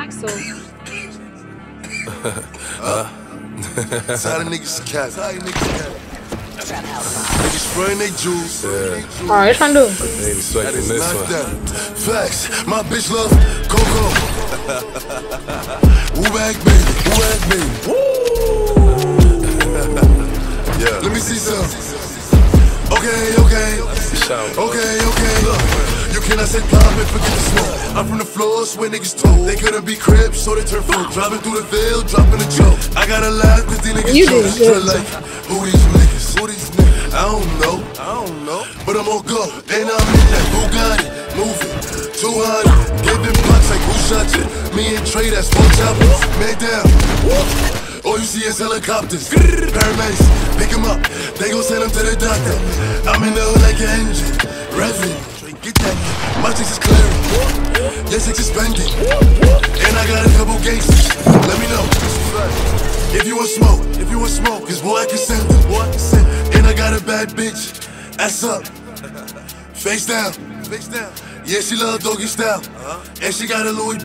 Axel. That's how the niggas cat. Niggas spraying they juice. Alright, what trying to do? They ain't expecting this one. Facts, my bitch love Coco. Woo back baby, woo back baby. Yeah. Let me see some. Okay. Look, you cannot say pop and forget the smoke. I'm from the floors where niggas told they couldn't be cribs, so they turn folk. Driving through the veil, dropping a joke. I gotta laugh cause these niggas joke. Like, who these niggas? I don't know. But I'm on go, and I'm in that Bugatti, moving 200, giving bucks like who shot you? Me and Trey, that's four choppers, man down. All you see is helicopters, paramedics, pick him up, they gon' send him to the doctor. I'm in the hood like an engine, revving, get that, my chicks is clearing, your chicks is spending, and I got a couple gangsters, let me know. If you want smoke, cause boy I can send them, and I got a bad bitch, ass up, face down, yeah she love doggy style, and she got a Louis